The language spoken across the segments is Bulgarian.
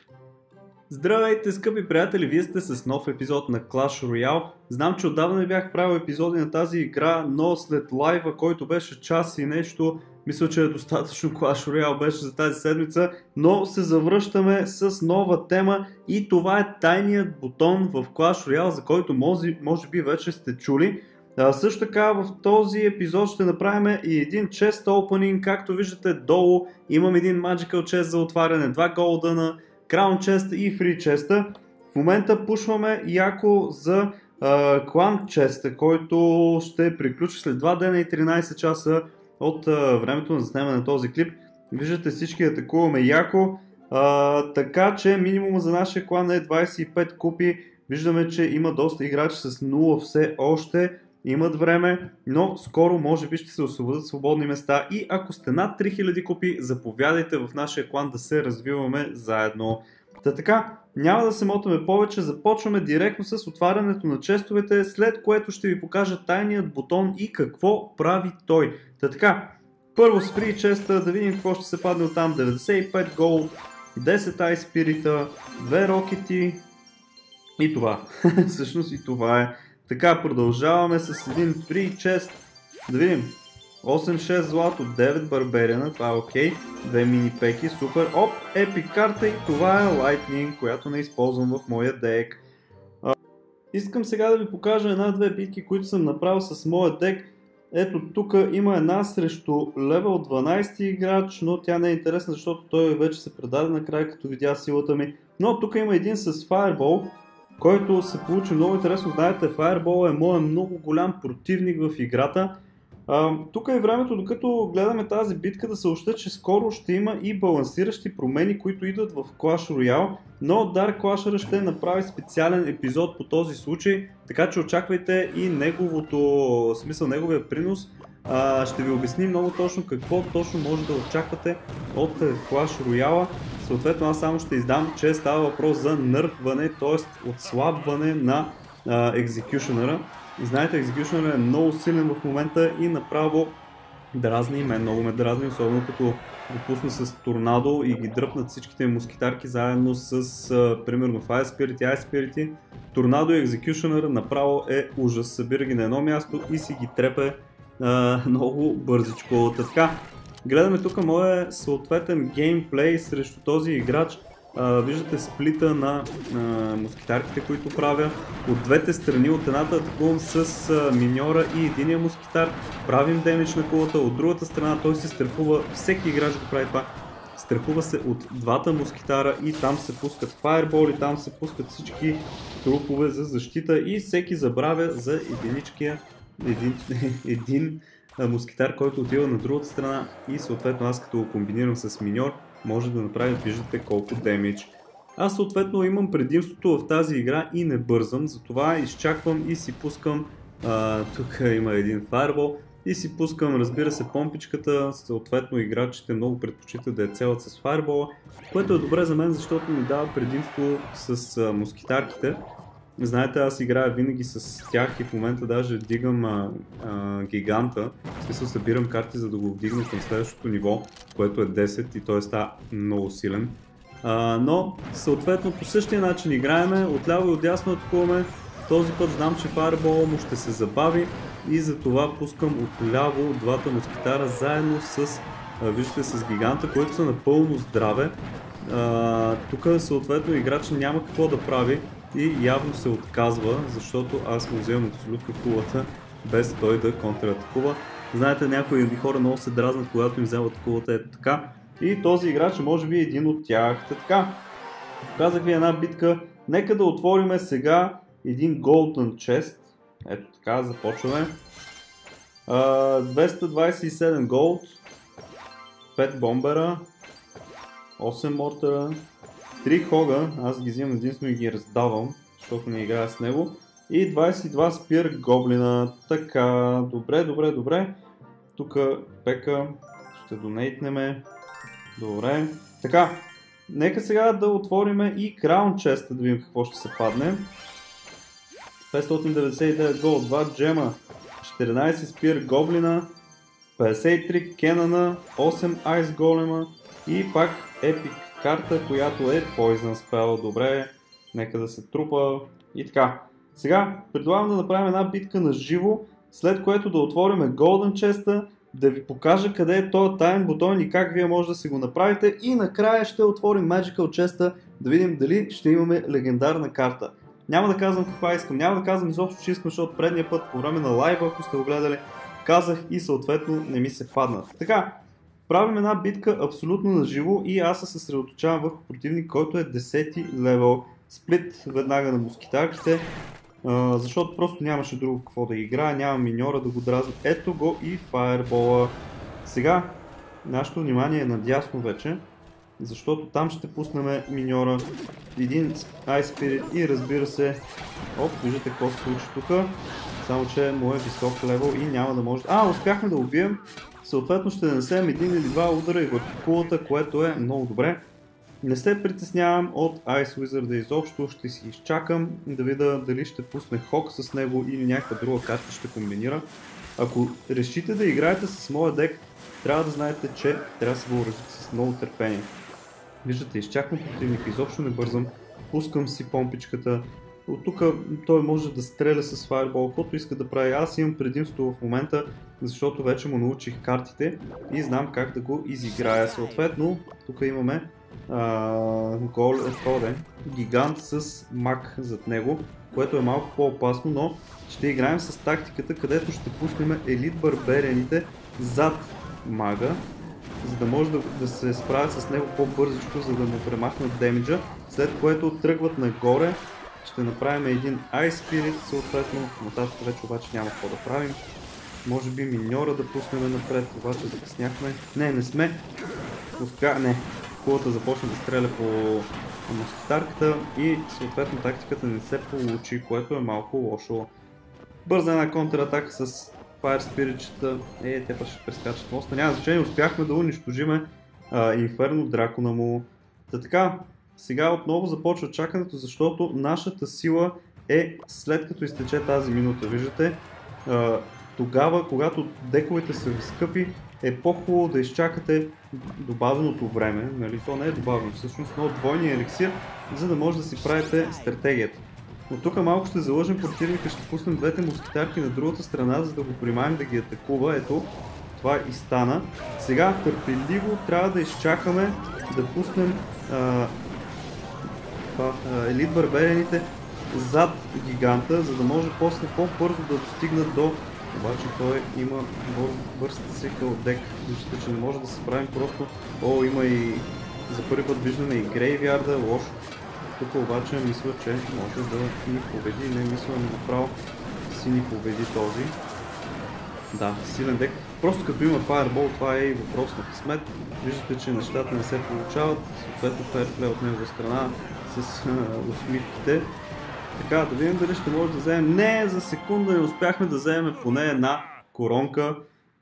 Здравейте, скъпи приятели! Вие сте с нов епизод на Clash Royale. Знам, че отдавна не бях правил епизоди на тази игра, но след лайва, който беше час и нещо, мисля, че е достатъчно. Clash Royale беше за тази седмица, но се завръщаме с нова тема и това е тайният бутон в Clash Royale, за който може би вече сте чули. Също така в този епизод ще направим и един chest opening. Както виждате долу имам един magical chest за отваряне, 2 голдъна, Crown Chest и Free Chest. В момента пушваме яко за Clan Chest, който ще приключи след 2 дена и 13 часа от времето на заснемане на този клип. Виждате, всички атакуваме яко, така че минимум за нашия клан е 25 купи. Виждаме, че има доста играчи с 0 все още. Имат време, но скоро може би ще се освободят свободни места и ако сте над 3000 купи, заповядайте в нашия клан да се развиваме заедно. Така, няма да се мотаме повече, започваме директно с отварянето на честовете, след което ще ви покажа тайният бутон и какво прави той. Така, първо с Free Chest да видим какво ще се падне от там. 95 голд, 10 Ice Spirit, 2 рокети и това. Всъщност и това е. Така, продължаваме с един Free Chest. Да видим. 8-6 злато, 9 барбериана, това е окей. 2 мини пеки, супер. Оп, епик карта и това е Lightning, която не използвам в моя дек. Искам сега да ви покажа една-две битки, които съм направил с моя дек. Ето тук има една срещу левел 12 играч, но тя не е интересна, защото той вече се предаде накрая, като видя силата ми. Но тук има един с Fireball, който се получи много интересно. Знаете, Fireball е моят много голям противник в играта. Тук е времето, докато гледаме тази битка, да съобща, че скоро ще има и балансиращи промени, които идват в Clash Royale, но Dark Clasher ще направи специален епизод по този случай, така че очаквайте и неговия принос. Ще ви обясни много точно какво точно може да очаквате от Clash Royale. Съответно аз само ще издам, че става въпрос за нърфване, т.е. отслабване на Executioner-а. Знаете, Executioner е много силен в момента и направо дразни, много ме дразни, особено като го пусна с торнадо и ги дръпнат всичките мускитарки заедно с примерно Fire Spirit и Ice Spirit. Торнадо и Executioner направо е ужас, събира ги на едно място и си ги трепе много бързичко. Така, гледаме тук моя съответен геймплей срещу този играч. Виждате сплита на мускитарките, които правя. От двете страни, от едната атакувам с миньора и единия мускитар, правим демидж на кулата, от другата страна той се страхува, всеки играч го прави това, страхува се от двата мускитара и там се пускат фаерболи, там се пускат всички трупове за защита и всеки забравя за един мускитар, който отива на другата страна и съответно аз като го комбинирам с миньор, може да направи, виждате колко демидж. Аз съответно имам предимството в тази игра и не бързам, затова изчаквам и си пускам, тук има един фаербол, и си пускам, разбира се, помпичката, съответно играчите много предпочитат да я целят с фаербола, което е добре за мен, защото ми дава предимство с мускитарките. Знаете, аз играя винаги с тях и в момента даже дигам гиганта, в смисъл събирам карти, за да го вдигна към следващото ниво, което е 10 и той става много силен. Но съответно по същия начин играеме, отляво и отдясно атакуваме. Този път знам, че фаербола му ще се забави и затова пускам отляво двата мускитара заедно с, виждате, с гиганта, които са напълно здраве. Тук съответно играч няма какво да прави и явно се отказва, защото аз му вземам абсолютно кулата, без той да контратакува. Знаете, някои хора много се дразнат, когато им вземат кулата, ето така. И този играч може би е един от тях. Така, казах ви една битка. Нека да отвориме сега един Golden Chest. Ето така, започваме. 227 голд, 5 бомбера, 8 мортера, 3 хога, аз ги взимам единствено и ги раздавам, защото не играя с него. И 22 спир гоблина. Така, добре. Тук пека ще донейтнеме. Добре. Така, нека сега да отвориме и Crown Chest, да видим какво ще се падне. 599 голд, 2 джема, 14 спир гоблина, 53 кенана, 8 айс голема и пак епик карта, която е Poison Spell. Добре, нека да се трупа и така. Сега предлагам да направим една битка на живо, след което да отворим Golden Chest, да ви покажа къде е този таен бутон и как вие може да си го направите, и накрая ще отворим Magical Chest да видим дали ще имаме легендарна карта. Няма да казвам каква искам, няма да казвам изобщо, че искам, защото предния път по време на лайва, ако сте го гледали, казах и съответно не ми се паднат. Така, правим една битка абсолютно на живо и аз се съсредоточавам върху противник, който е 10-ти левел. Сплит веднага на москитарките, защото просто нямаше друго какво да играя, няма миньора да го дразни. Ето го и фаербола. Сега нашето внимание е надясно вече, защото там ще пуснем миньора, един Ice Spirit и разбира се, виждате какво се случи тук, само че му е висок левел и няма да може... успяхме да убием, съответно ще нанесем един или два удара и върху кулата, което е много добре. Не се притеснявам от Ice Wizard изобщо, ще си изчакам да видя дали ще пусне хок с него или някаква друга карта ще комбинира. Ако решите да играете с моя дек, трябва да знаете, че трябва да се въоръжите с много търпение. Виждате, изчаквам противника, изобщо не бързам, пускам си помпичката. От тук той може да стреля с фаербол, каквото иска да прави. Аз имам предимство в момента, защото вече му научих картите и знам как да го изиграя. Съответно, тук имаме гигант с маг зад него, което е малко по-опасно, но ще играем с тактиката, където ще пуснем елит барберените зад мага, за да може да се справят с него по-бързичко, за да му премахнат демиджа, след което тръгват нагоре. Ще направим един Ice Spirit, съответно, нататък вече обаче няма какво да правим. Може би миньора да пуснем напред, обаче закъсняхме. Не сме. Не. Кулата започна да стреля по москитарката и съответно тактиката не се получи, което е малко лошо. Бърза една контратака с Fire Spirit-чета. Те път ще прескачат моста. Няма значение, успяхме да унищожиме Инферно дракона му. Така, сега отново започва чакането, защото нашата сила е след като изтече тази минута. Виждате, тогава, когато дековете са ви скъпи, е по-хубаво да изчакате добавеното време, нали? То не е добавено всъщност, но двойния еликсир, за да може да си правите стратегията. Но тук малко ще залъжем противника, ще пуснем двете москитарки на другата страна, за да го примаем да ги атакува. Ето, това и стана. Сега търпеливо трябва да изчакаме да пуснем елит барберените зад гиганта, за да може после по-бързо да достигнат до... Обаче той има бърз цикъл дек, виждате, че не може да се справим просто. Има и за първи път виждаме и грейвярда, лошо. Тук обаче мисля, че може да ни победи, не мисля направо си ни победи този. Да, силен дек. Просто като има Fireball, това е и въпрос на късмет. Виждате, че нещата не се получават, съответно ферплей от негова страна с усмивките. Така, да видим дали ще може да вземем. Не, за секунда не успяхме да вземем поне една коронка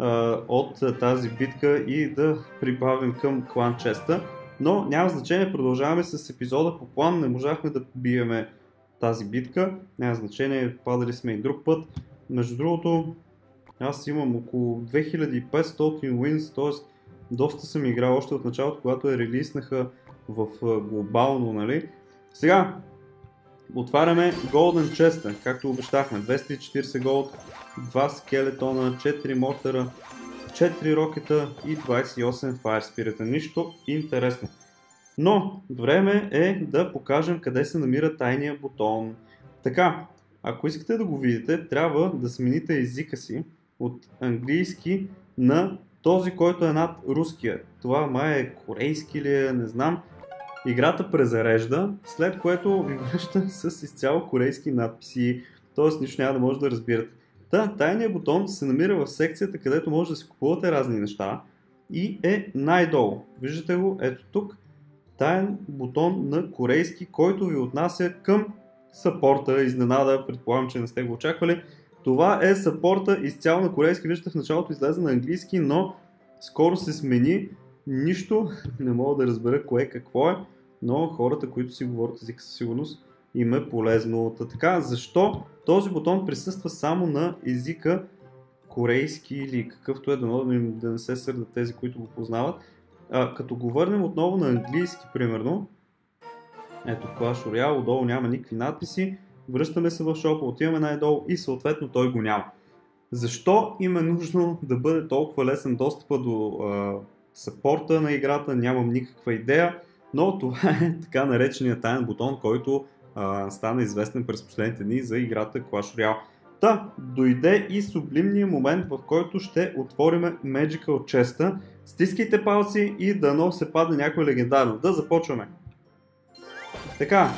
от тази битка и да прибавим към клан честа. Но няма значение, продължаваме с епизода по план, не можахме да биеме тази битка. Няма значение, падали сме и друг път. Между другото, аз имам около 2500 wins, т.е. доста съм играл още от началото, когато я релизнаха в глобално, нали. Сега отваряме Golden Chest, както обещахме. 240 голд, 2 скелетона, 4 мортера, 4 рокета и 28 Fire Spirit. Нищо интересно. Но време е да покажем къде се намира тайния бутон. Така, ако искате да го видите, трябва да смените езика си от английски на този, който е над руския. Това май е корейски ли е, не знам. Играта презарежда, след което ви връща с изцяло корейски надписи, т.е. нищо няма да може да разбирате. Тайният бутон се намира в секцията, където може да си купувате разни неща и е най-долу. Виждате го, ето тук, таен бутон на корейски, който ви отнася към съпорта. Изненада, предполагам, че не сте го очаквали. Това е съпорта изцяло на корейски, виждате в началото излезе на английски, но скоро се смени. Нищо не мога да разбера кое какво е, но хората, които си говорят езика със сигурност, им е полезно. Така, защо този бутон присъства само на езика корейски или какъвто е, да не се сърдат тези, които го познават. Като го върнем отново на английски, примерно, ето Clash Royale, отдолу няма никакви надписи, връщаме се в шопа, отиваме най-долу и съответно той го няма. Защо им е нужно да бъде толкова лесен достъпа до съпорта на играта, нямам никаква идея, но това е така нареченият таен бутон, който стана известен през последните дни за играта Clash Royale. Дойде и сублимният момент, в който ще отворим Magical Chest-а. Стискайте палци и дано се падне някой легендарно. Да започваме. Така,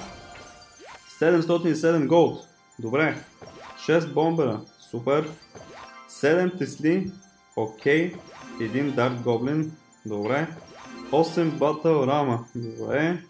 707 голд, добре, 6 бомбера, супер, 7 тесли, окей, 1 Дарт Гоблин, добре, 8 Батъл Рама, добре,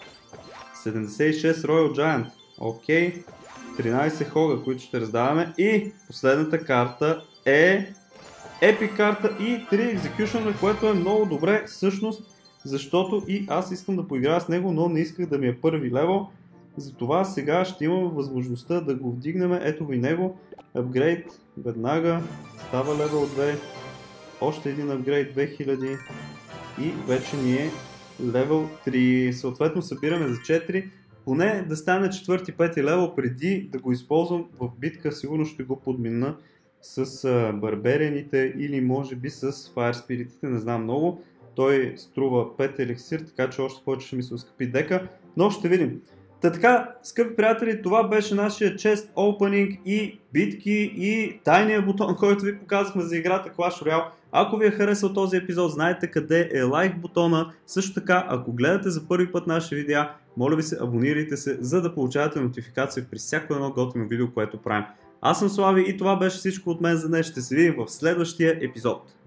76 Royal Giant, окей, 13 Хога, които ще раздаваме и последната карта е Epic карта и 3 Executioner, което е много добре всъщност, защото и аз искам да поиграя с него, но не исках да ми е първи левел. Затова сега ще имаме възможността да го вдигнем. Ето ви него. Апгрейд веднага. Става левел 2. Още един апгрейд 2000. И вече ни е левел 3. Съответно събираме за 4. Поне да стане 4-5 левел преди да го използвам в битка. Сигурно ще го подмина с барберените или може би с Fire Spirit-ите. Не знам много. Той струва 5 еликсир, така че още повече ще ми се оскъпи дека, но ще видим. Така, скъпи приятели, това беше нашия чест опенинг и битки и тайния бутон, който ви показахме за играта Clash Royale. Ако ви е харесал този епизод, знаете къде е лайк бутона. Също така, ако гледате за първи път наши видеа, моля ви се, абонирайте се, за да получавате нотификация при всяко едно готино видео, което правим. Аз съм Слави и това беше всичко от мен за днес. Ще се видим в следващия епизод.